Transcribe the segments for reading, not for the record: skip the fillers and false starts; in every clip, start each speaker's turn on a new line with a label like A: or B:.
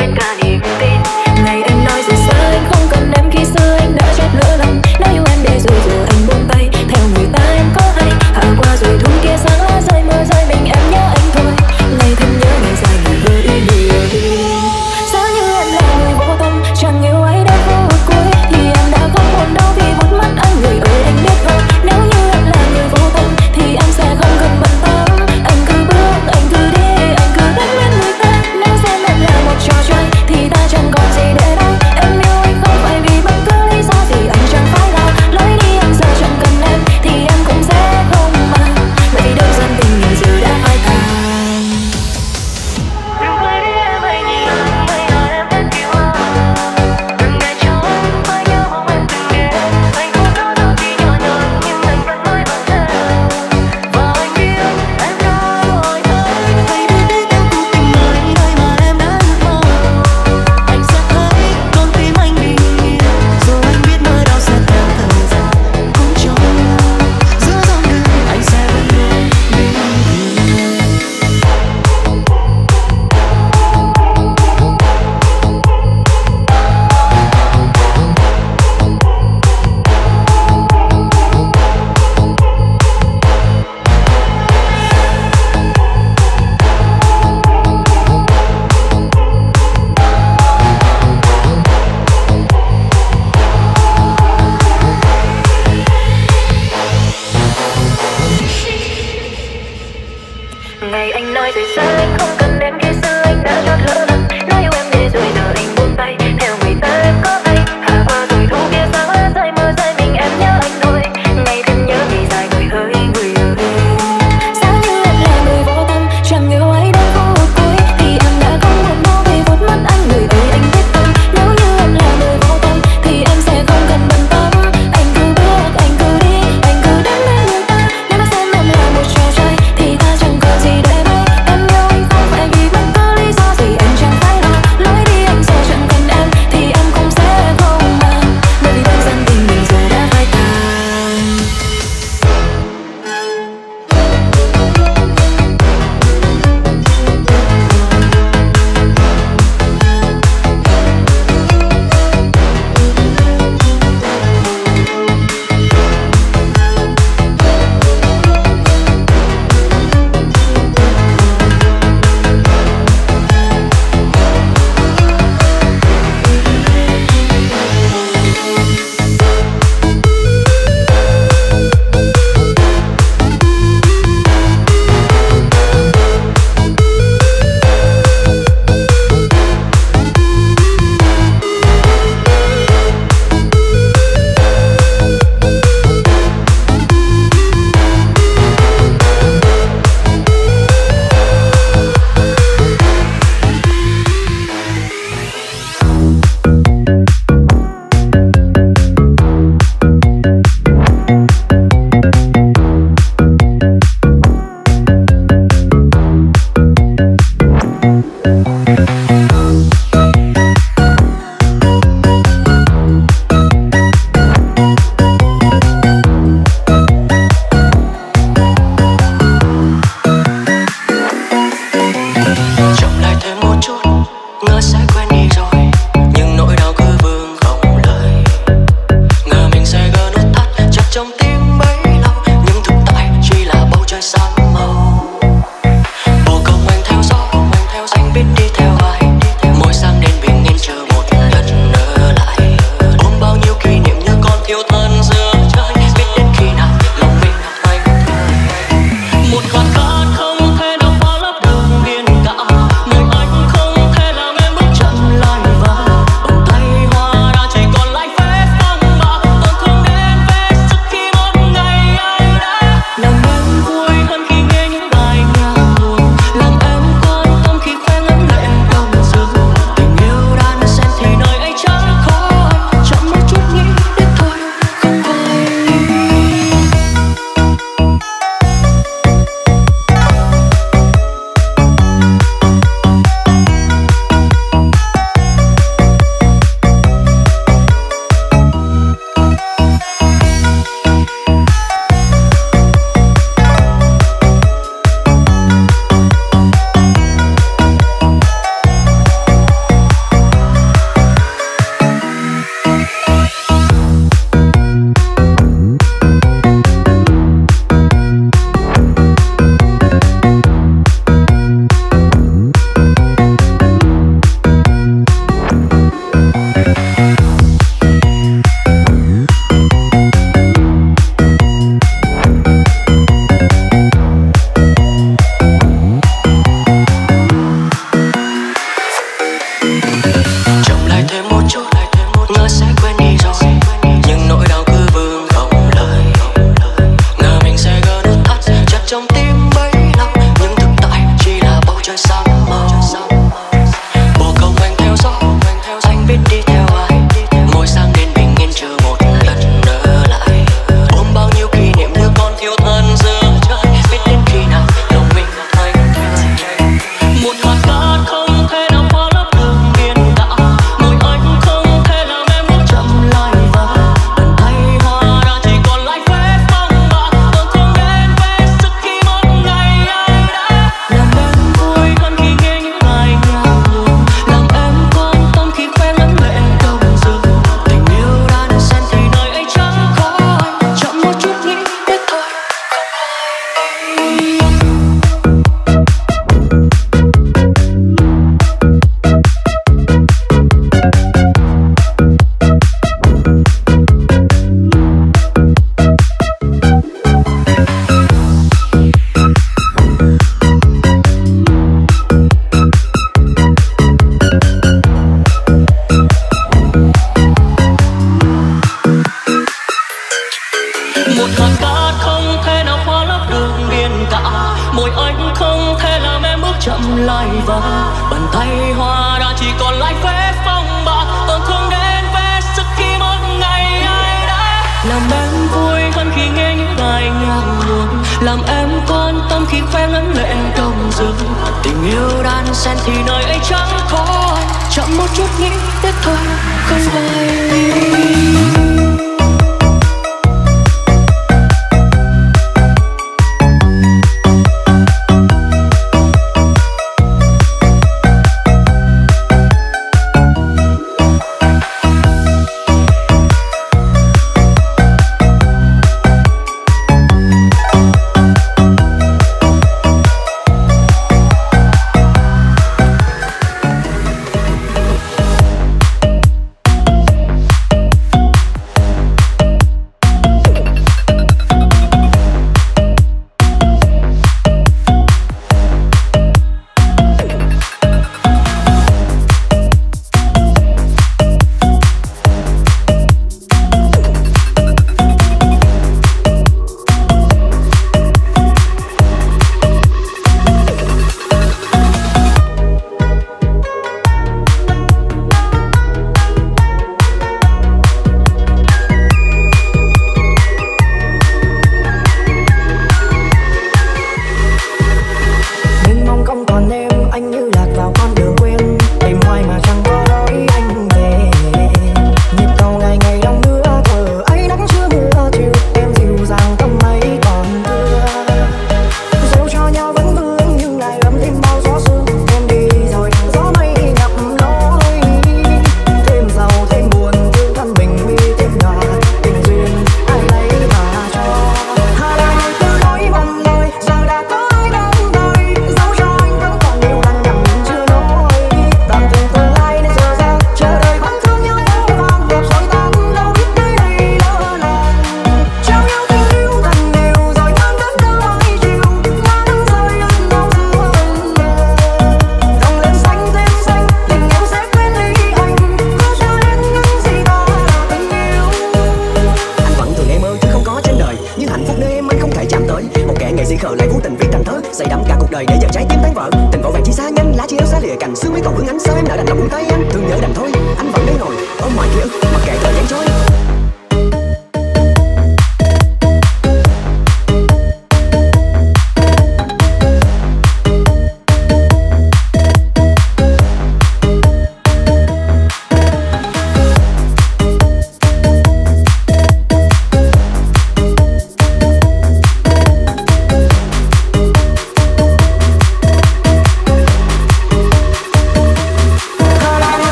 A: anh cả niềm tin. Ngày anh nói dù sao anh không cần em, khi xưa anh đã chót lỡ lòng. Nói yêu em để rồi giờ anh buông tay, theo người ta em có hay. Hạ qua rồi thu kia sáng lá rơi mưa rơi, mình em nhớ anh thôi. Ngày thêm nhớ ngày dài ngày với người. Giá như em là người vô tâm, chẳng yêu ai đến phút cuối, thì em đã không buồn đâu vì một mắt anh người ơi anh biết không. Nếu như em là người vô tâm thì em sẽ không cần bận tâm. Anh cứ bước, anh cứ đi, anh cứ đánh lên người ta. Nếu xem em là một trò chơi thì đan xen thì nơi ấy chẳng có ai. Chậm một chút nghĩ tiếc thôi không hay.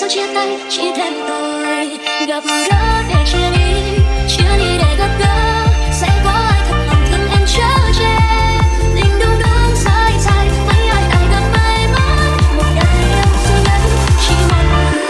A: sao chia tay chỉ thêm tôi gặp gỡ để chia ly, chia ly để gặp gỡ. Sẽ có ai thật lòng thương em chở che, tình đúng đúng sai sai mấy ai lại gặp may mắn một đời yêu duy nhất chỉ một người.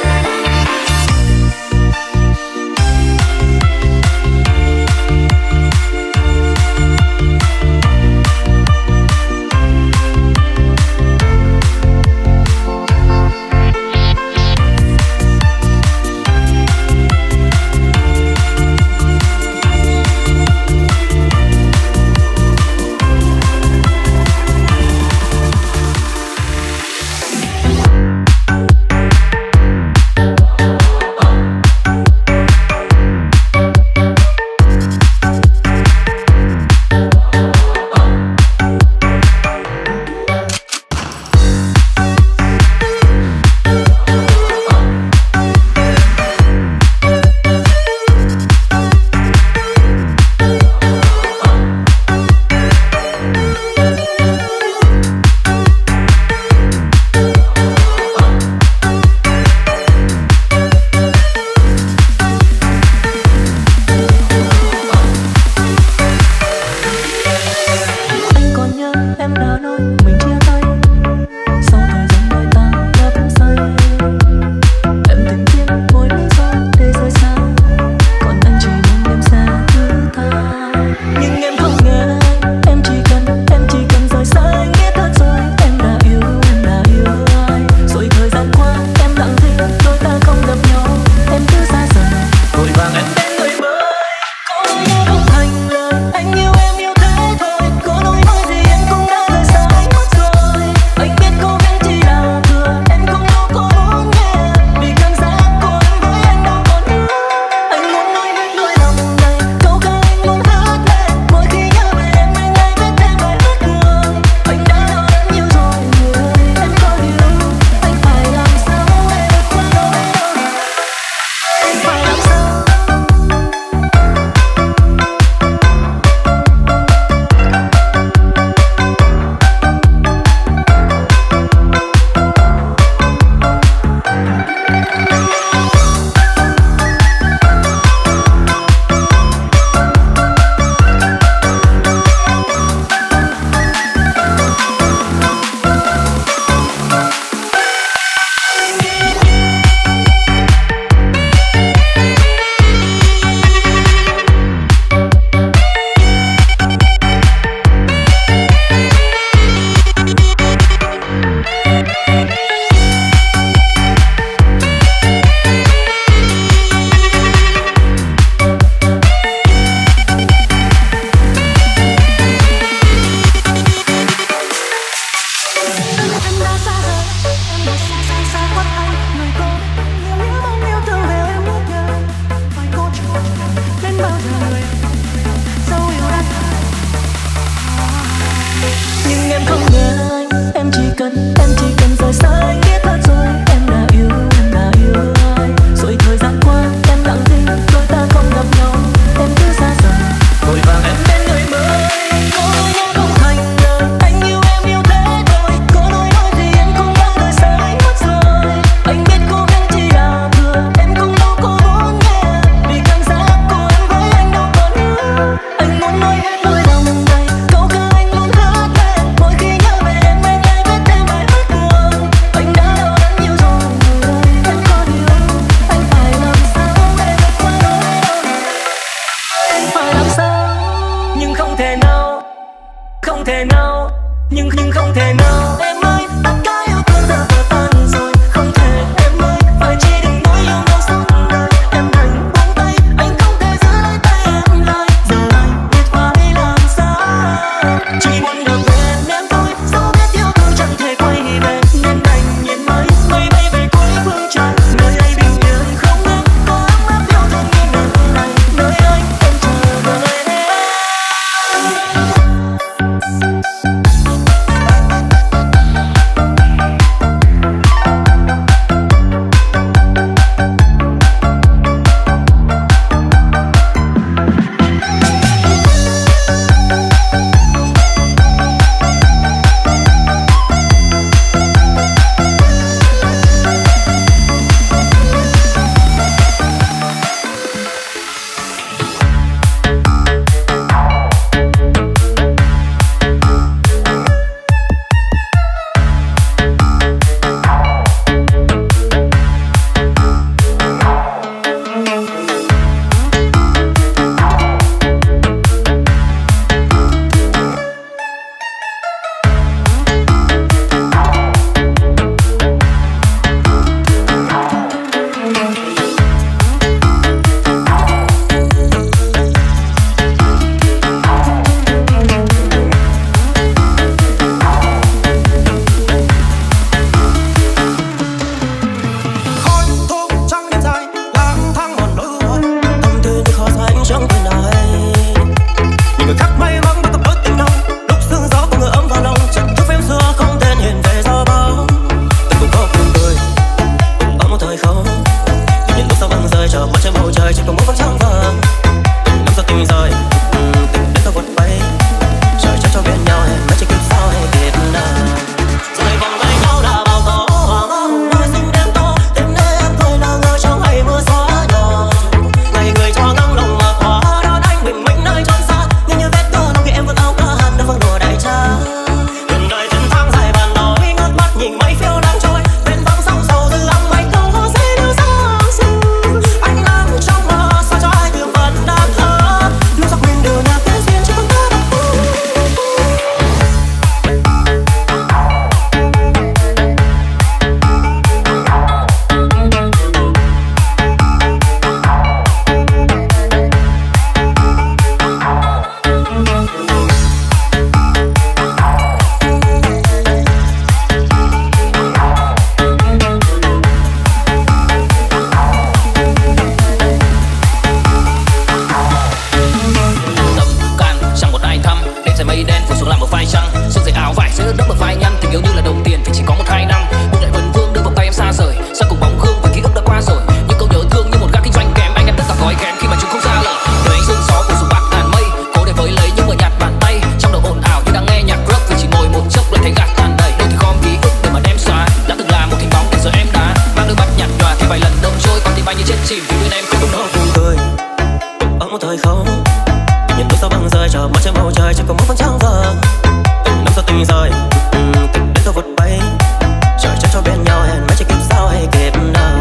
B: một thời không. Nhìn đôi sao băng rơi chờ mắt trên bầu trời chỉ còn một vầng trăng vờ. Năm sao tình rơi tình đến sao vụt bay. Trời chân cho bên nhau hẹn mai chỉ kịp sao hay kịp nào.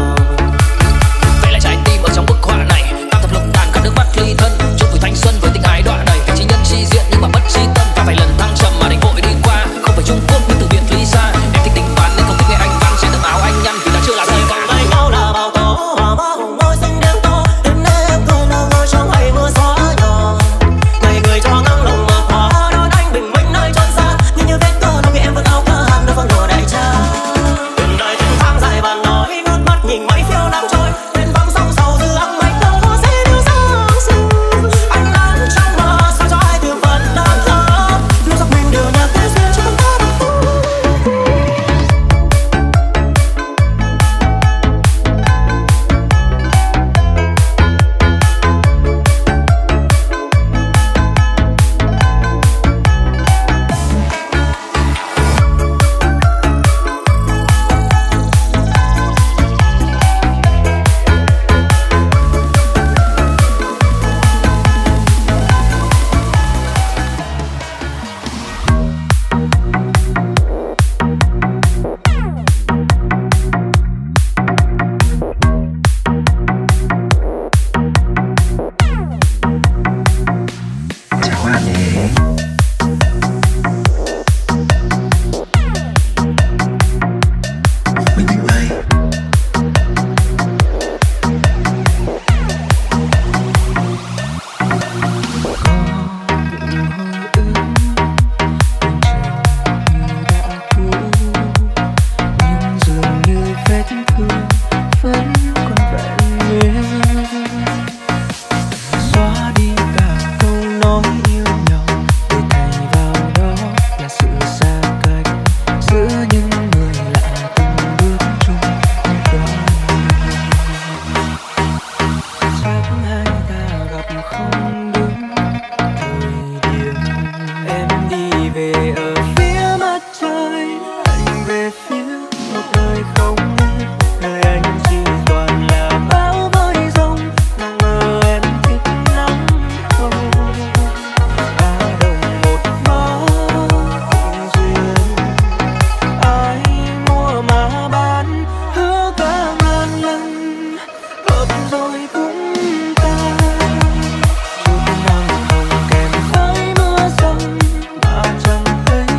C: Vậy là trái tim ở trong bức họa này, tam thập lục đàn các nước mắt ly thân. Chúc tuổi thanh xuân với tình ái đọa đầy, cảnh chi nhân chi diện nhưng mà mất chi tâm. Và vài lần thăng trầm mà đành vội đi qua, không phải Trung Quốc nhưng từ biệt ly xa. Em thích tình toán nên không thích nghe anh văn, trên tấm áo anh nhăn vì đã chưa là rơi vàng.
B: Tay nhau là bao tố hòa mơ hồng môi xinh đêm to. Đêm nay em cười nở ngồi trong ngày mưa gió nhỏ. Ngày người cho nắng lòng mờ hoa đón anh bình minh nơi trốn xa. Nhưng như vết cờ nông em vẫn áo cờ hàng đôi vòng đồ đại cha. Từng đời từng tháng dài bàn nói ngước mắt nhìn mấy phiêu năm trôi. Bên vắng sông sầu dư ăng mây đâu có dễ đưa giáng sinh. Anh đang trong mơ sao cho ai tìm phần đang thơ. Lúc giấc mình đưa nhạc tới duyên cho con ta đừng vui.
D: Hãy subscribe cho kênh Ghiền Mì Gõ để không bỏ lỡ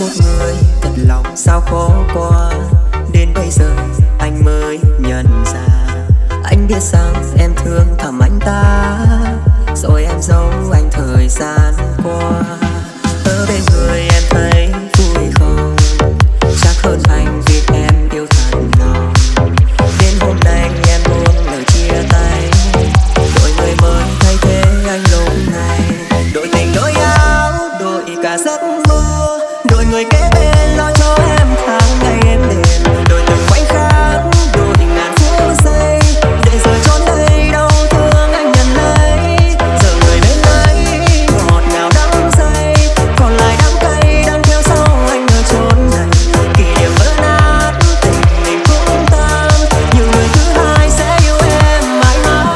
D: một người thật lòng sao khó qua, đến bây giờ anh mới nhận ra. Anh biết rằng em thương thầm anh ta, rồi em giấu anh thời gian qua. Ở bên người em thấy vui không, chắc hơn anh vì em yêu thật lòng. Đến hôm nay em muốn lời chia tay, đổi người mới thay thế anh lúc này. Đổi tình đổi áo, đổi cả giấc mơ, đổi người kế bên lo cho em tháng ngày êm đềm. Đổi từng khoảnh khắc, đổi ngàn phút giây, để rồi trốn đây đau thương anh nhận lấy. Giờ người bên ấy ngọt ngào đắng say, còn lại đắng cay đang theo sau anh ở chốn này. Kỷ niệm vỡ nát, tình mình cũng tan, nhiều người thứ hai sẽ yêu em mãi mãi.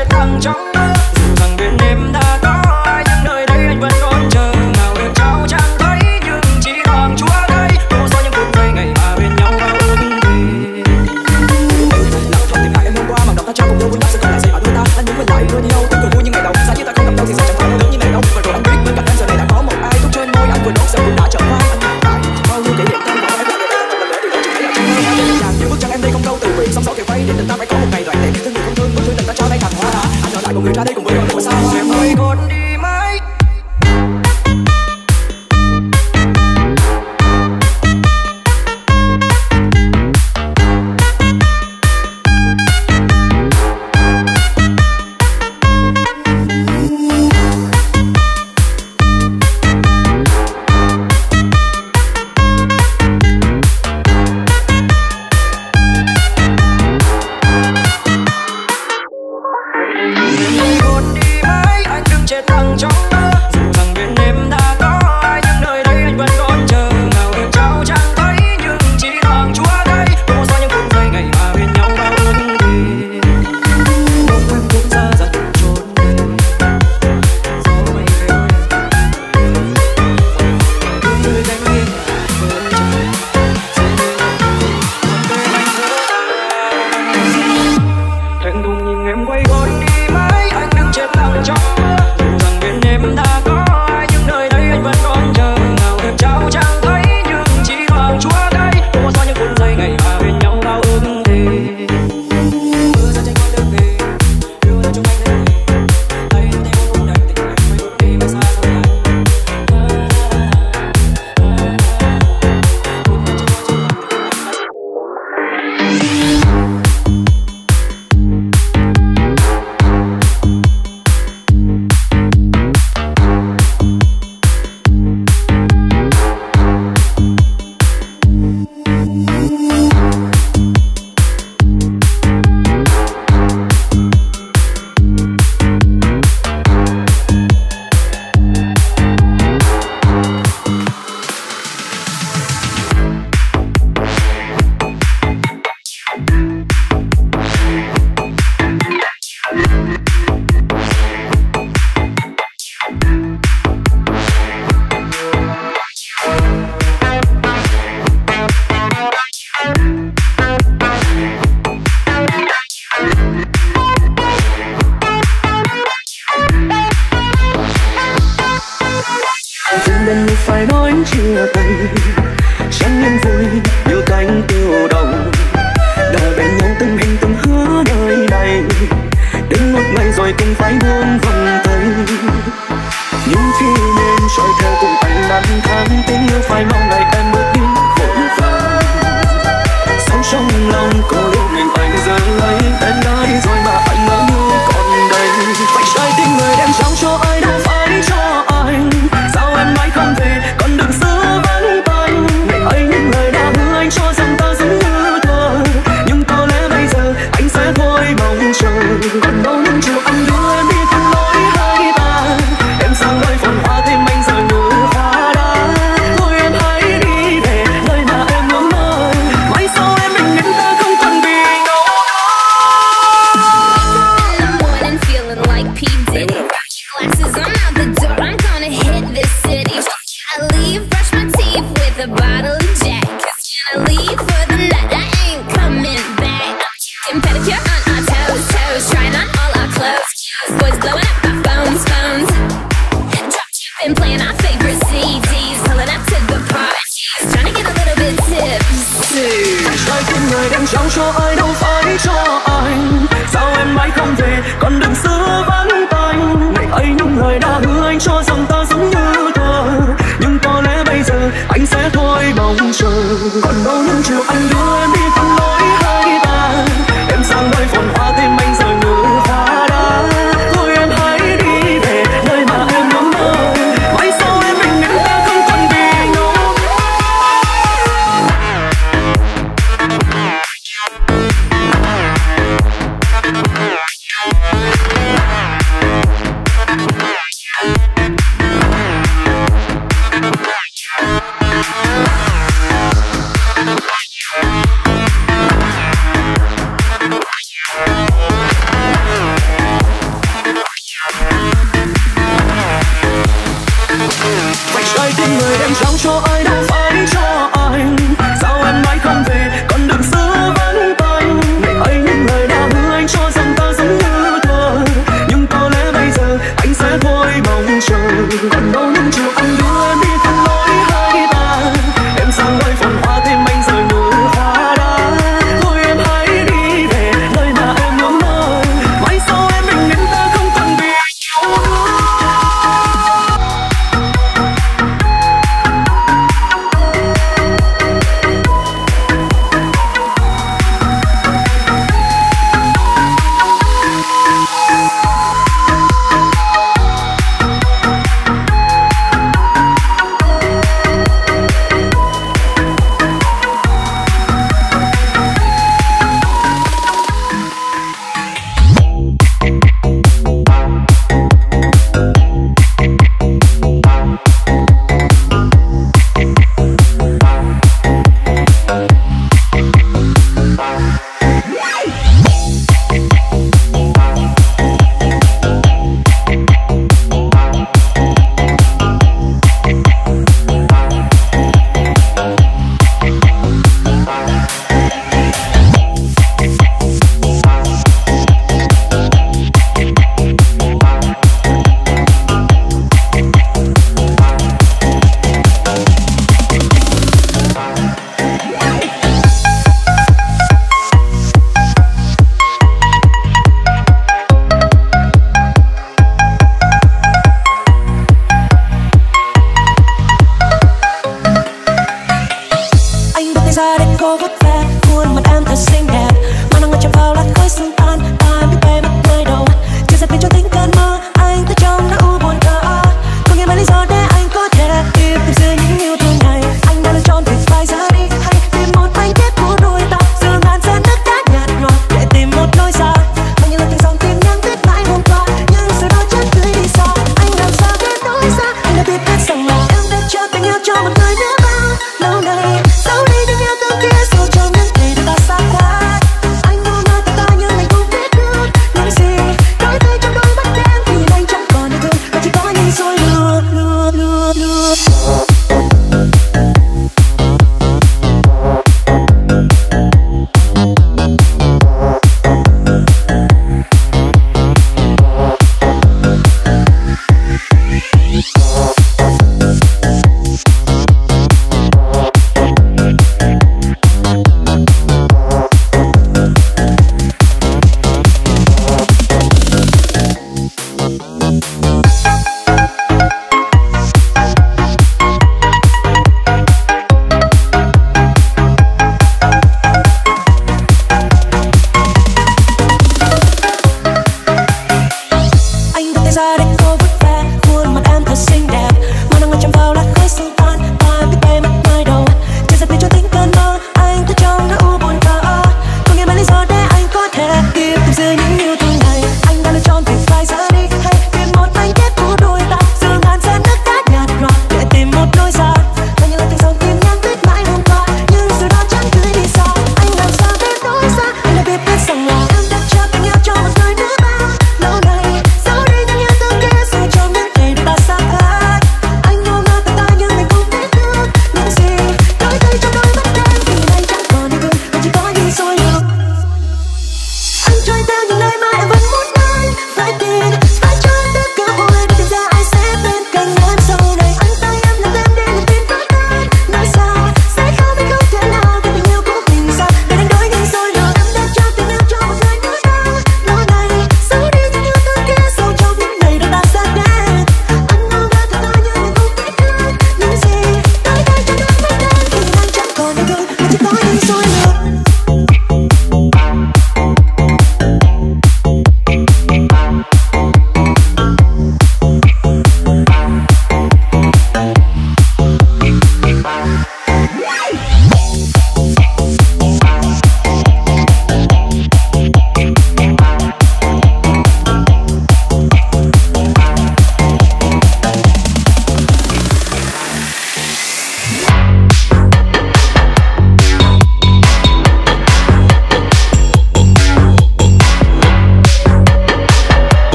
C: chết thẳng trong mơ. Dù rằng bên em đã có ai nhưng nơi đây anh vẫn còn chờ. Nào được trao chẳng thấy nhưng chỉ bằng chúa đây. Vô số những phút giây ngày mà bên nhau bao ước thề. Lặng thầm tìm lại em hôm qua bằng đọc ta trao cùng đôi vui nhóc sẽ còn lại gì ở đôi ta. Anh muốn quay lại nữa nhau từng cười vui như ngày đầu. Giá như ta không gặp nhau thì sẽ chẳng phải lớn như ngày đâu. Và rồi anh biết bên cạnh em giờ này đã có một ai thuốc trên môi anh vừa đốt giờ cũng đã trở vai. Anh lại bao nhiêu kỷ niệm tan vào em lại đã một lần nữa thì vẫn chỉ thấy là trong mơ. Dễ dàng những bước chân em đây không câu từ biệt song sóng kề vây để tình ta phải có một ngày đoạn đẹp. Thương người không thương bức thư tình ta trao đây thành hoa. Anh ở lại một người ra đây cùng với đôi mùa sao. Em ơi con đi mãi.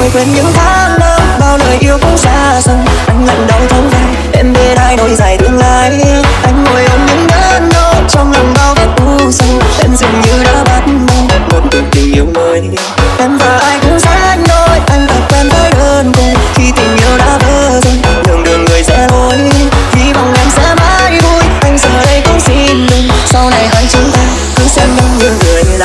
D: vội quên những tháng năm bao lời yêu cũng xa dần. Anh lần đầu thông vai em bên ai nối dài tương lai. Anh ngồi ôm những nhớ nốt trong lòng bao vết u sầu. Em dường như đã bắt đầu một cuộc tình yêu mới. Em và ai cũng sánh đôi, anh tập quen với đơn côi. Khi tình yêu đã vỡ rồi, đường đường người sẽ lối. Hy vọng em sẽ mãi vui, anh giờ đây cũng xin đừng. Sau này hai chúng ta cứ xem nhau như người lạ.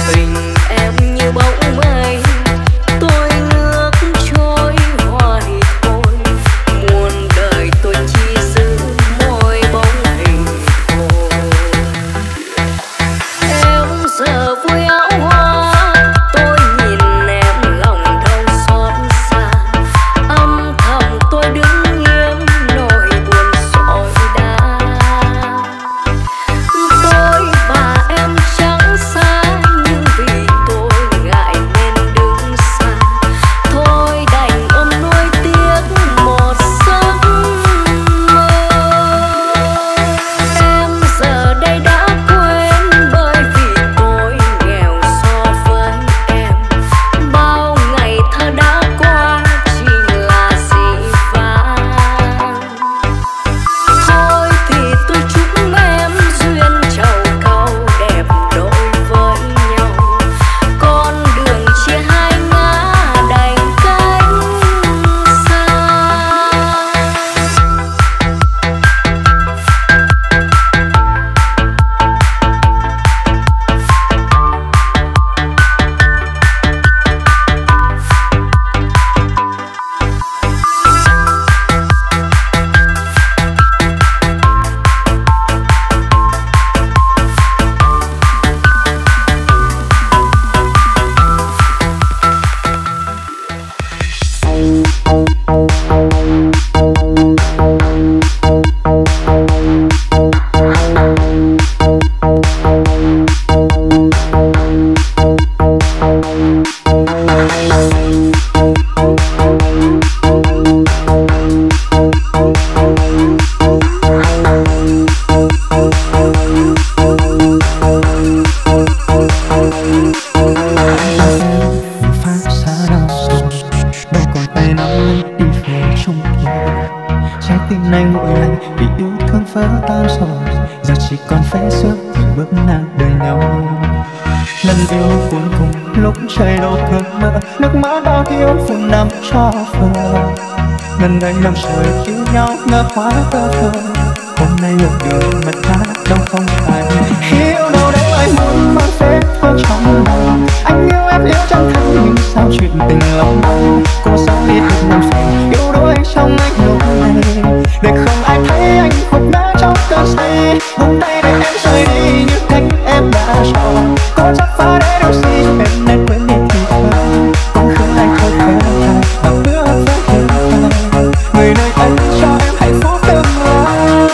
E: Gần đây năm trời yêu nhau ngỡ hóa tơ thơ. Hôm nay một đường mặt ta đâu không phải yêu đâu đâu ai muốn mang phép thơ trong lòng. Anh yêu em yêu chân thành nhưng sao chuyện tình lòng cô sao biết được làm phiền yêu đuối trong anh lúc này để không ai thấy anh khúc ngã trong cơn say. Buông tay để em rời đi như cách em đã chọn. Có chắc phá để đâu gì em nên quên đi thì thôi. Cũng không anh thôi khẽ lại và bước với hiện tại người nơi anh cho em hạnh phúc tương lai.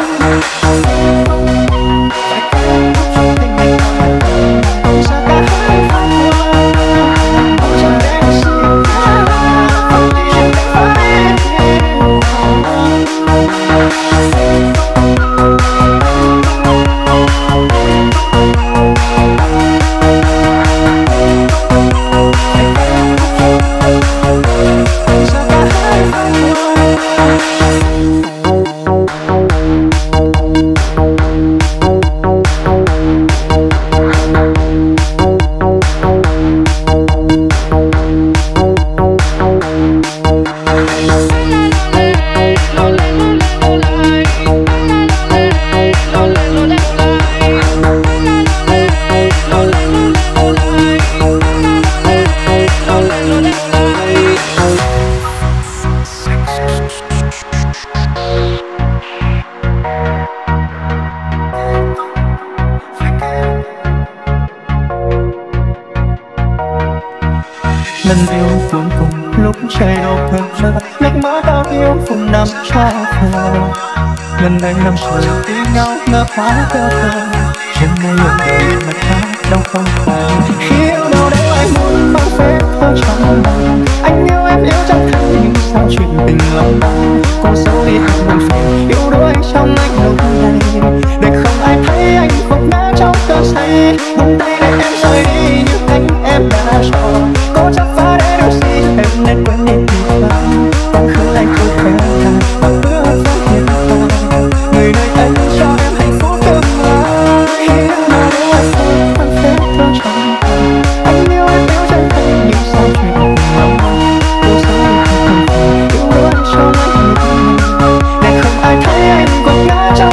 E: Phải có trong tình anh thôi sao cả hai phải qua chẳng để xin không đi chuyện tình phải lần yêu cuối cùng lúc trời đổ thơm rơi nước mắt bao yêu phùng nằm cho thơ. Gần đây năm trời yêu nhau ngỡ hóa tơ thơ. Trên đây một đời mặt ta đâu không phải yêu đâu đâu ai muốn mang phép thơ trong lòng. Anh yêu em yêu chân thành nhưng sao chuyện tình lòng cô dấu đi hết buồn phiền yêu đuối trong anh lúc này để không ai thấy anh khúc ngã trong cơn say. Buông tay để em rời đi như cách em đã chọn. Cố chấp phá để đâu gì em nên quên đi thì thôi. Còn không anh thôi khẽ lại và bước với hiện tại người nơi anh cho em hạnh phúc tương lai. Yêu nào đâu ai thôi mang phép thơ trong lòng. Anh yêu em yêu chân thành nhưng sao chuyện tình lòng cô dấu đi hết buồn phiền yêu đuối trong anh lúc này để không ai thấy anh gục ngã trong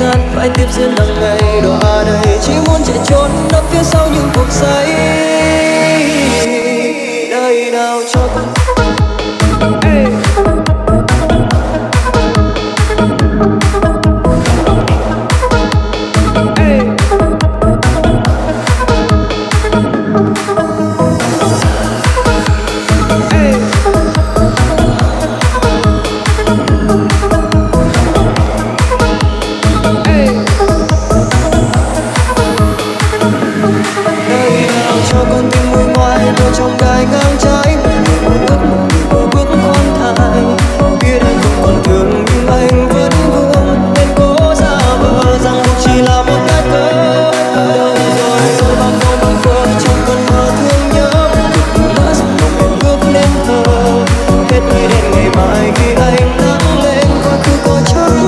B: ngàn phải tiếp diễn hàng ngày đọa đầy chỉ muốn chạy trốn nấp phía sau những cuộc say đời nào cho con. Trong gai ngang trái một ước mộng vừa bước khoan thai biết anh không còn thương nhưng anh vẫn vương nên cố giả vờ rằng cuộc chỉ là một cái cớ đâu rồi bao câu bâng quơ trong cơn mơ thương nhớ đã rằng mộng em bước nên thơ hết ngày đến ngày mai khi anh nắng lên quá khứ có trắng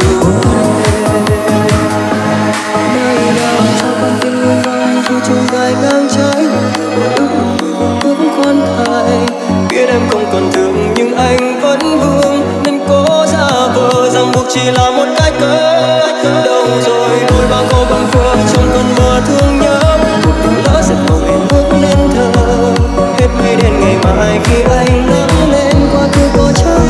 B: nơi nào cho con tim người vai dù trong gai ngang trái khoan thai biết em không còn thương nhưng anh vẫn vương nên cố giả vờ rằng buộc chỉ là một cái cớ đâu rồi đôi bao câu bâng quơ trong cơn mơ thương nhớ cuộc tình lỡ giấc mộng em bước nên thơ hết ngày đến ngày mai khi anh nắng lên quá khứ có trắng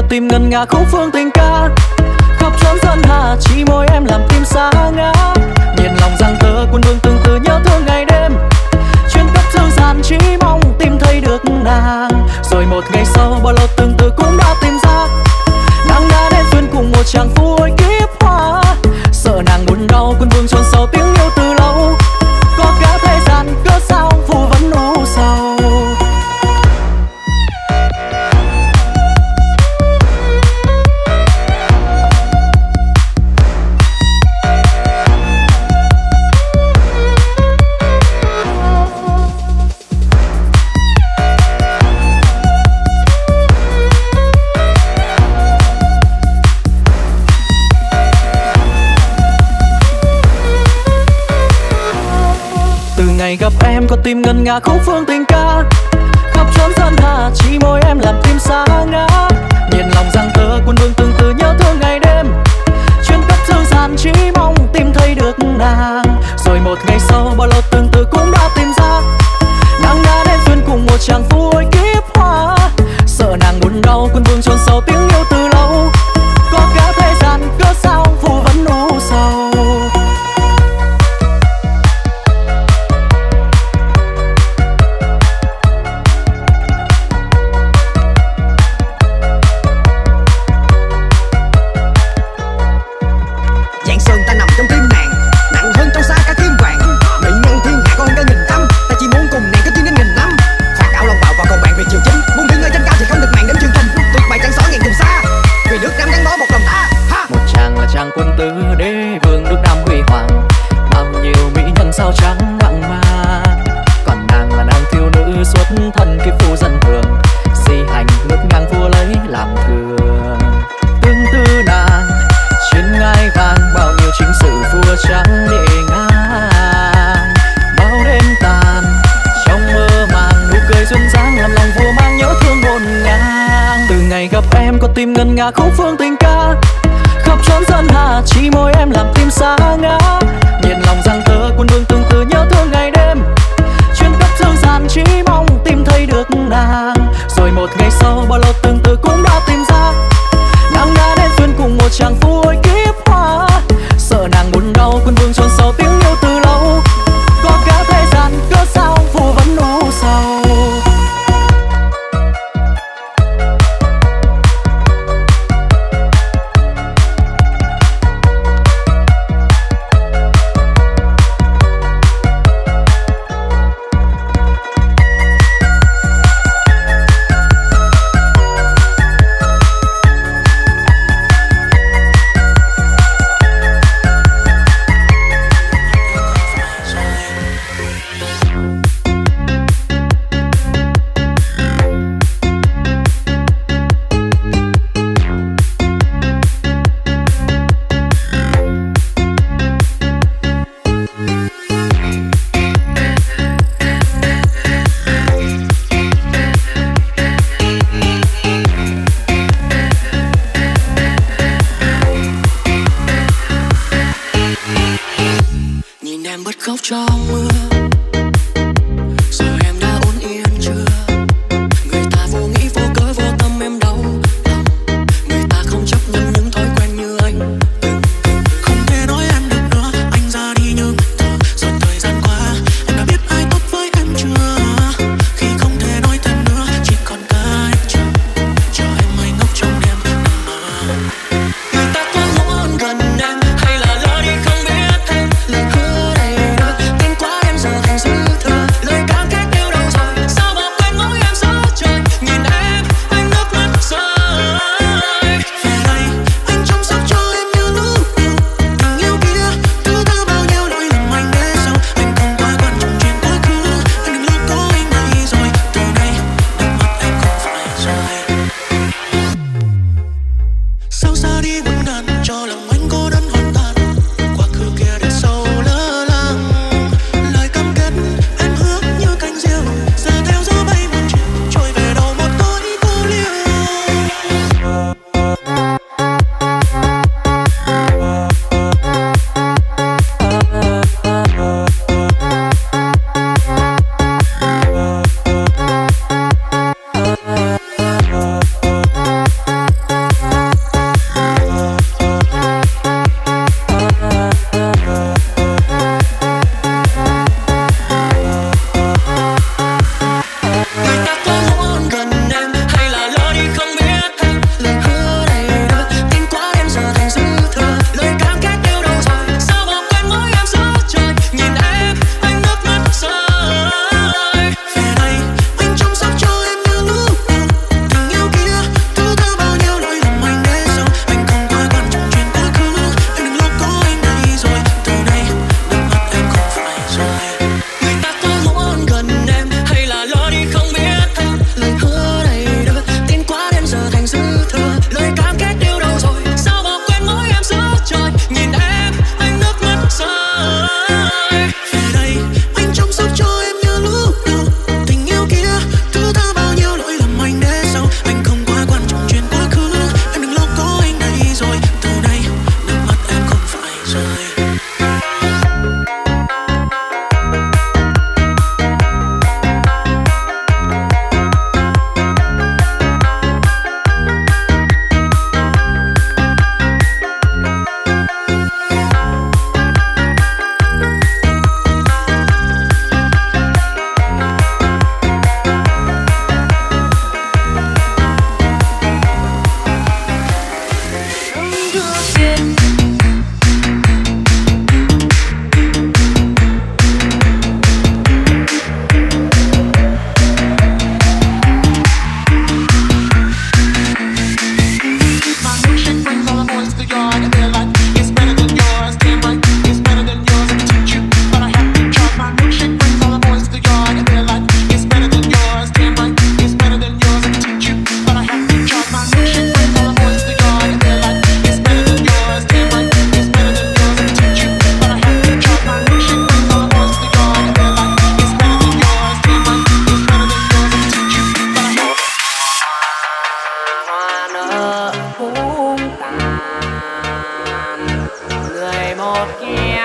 E: tim ngân nga khúc phương tình ca. Khắp chốn sơn hà chỉ môi em làm tim sa ngã. Nhìn lòng giang tơ quân vương từng từ nhớ thương ngày đêm. Chuyên cấp thư gian chỉ mong tìm thấy được nàng. Rồi một ngày sau bao lâu từng từ cũng đã tìm ra. Nàng đã đến duyên cùng một chàng phu ôi kiếp hoa. Sợ nàng buồn đau quân vương chôn sâu tiếng yêu từ lâu. Có cả thế gian cớ sao phù vẫn u sầu. Ngày gặp em có tim ngân nga khúc phương tình ca. Khắp chốn sơn hà chỉ môi em làm tim sa ngã. Nhìn lòng giang tơ quân vương từng từ nhớ thương ngày đêm. Chuyên cấp thư gian chỉ mong tìm thấy được nàng. Rồi một ngày sau bao lâu từng từ cũng đã tìm ra. Nàng đã đến duyên cùng một chàng phu ôi kiếp hoa. Sợ nàng buồn đau quân vương chôn sâu tiếng yêu từ lâu. Có cả thế gian cớ sao phù vẫn u sầu. Quân tử đế vương nước Nam huy hoàng, bao nhiêu mỹ nhân sao trắng nặng mang. Còn nàng là nàng thiếu nữ xuất thân kiếp phu dân thường, di hành lướt ngang vua lấy làm thường. Tương tư nàng trên ngai vàng, bao nhiêu chính sự vua trắng nhẹ ngang. Bao đêm tàn trong mơ màng, nụ cười duyên dáng làm lòng vua mang nhớ thương ngổn ngang. Từ ngày gặp em có tim ngân nga khúc phương tình ca. Khắp chốn sơn hà chỉ môi em làm tim sa ngã. Nhìn lòng giang tơ quân vương từng từ nhớ thương ngày đêm. Chuyên cấp thư gian chỉ mong tìm thấy được nàng. Rồi một ngày sau bao lâu từng từ cũng đã tìm ra. Nàng đã đến duyên cùng một chàng phu ôi kiếp hoa. Sợ nàng buồn đau quân vương chôn sâu tiếng yêu từ lâu. Có cả thế gian cớ sao phù vẫn u sầu.
B: Hay là lỡ đi không biết thêm, lời hứa đầy được, tên quá em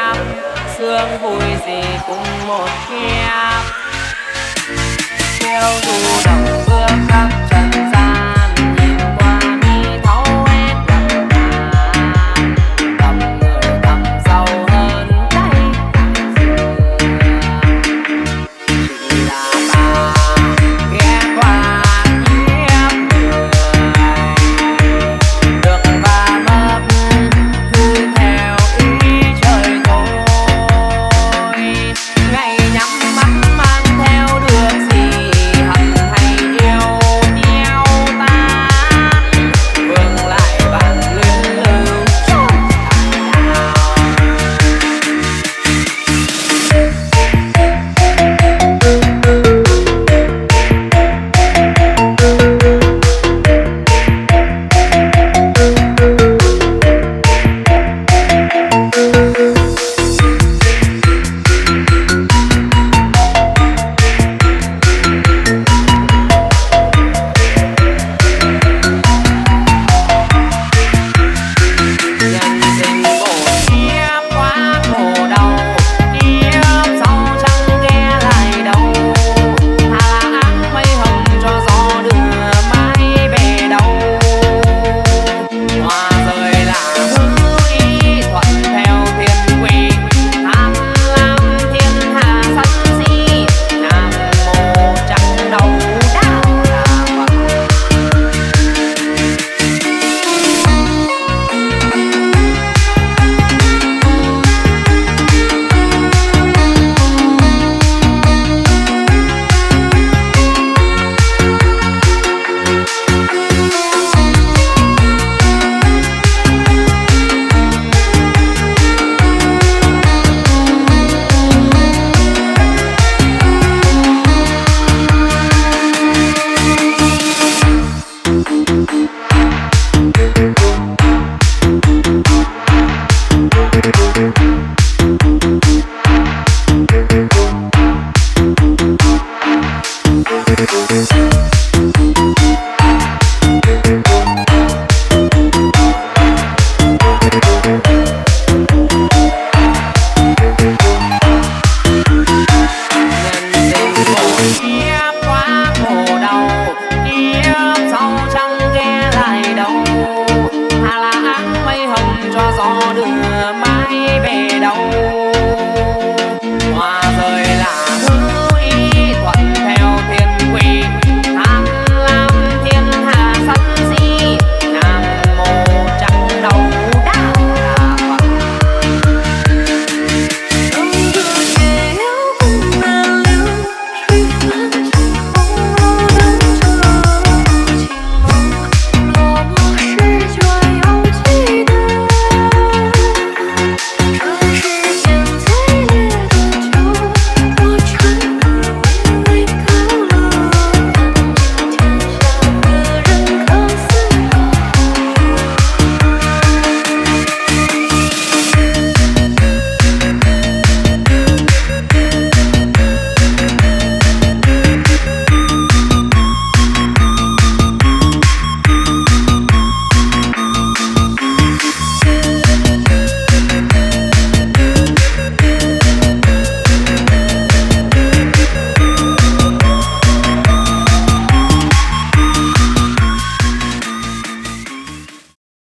F: em, sương vui gì cũng một kiếp. Yêu dù đồng bước khắp trần gian.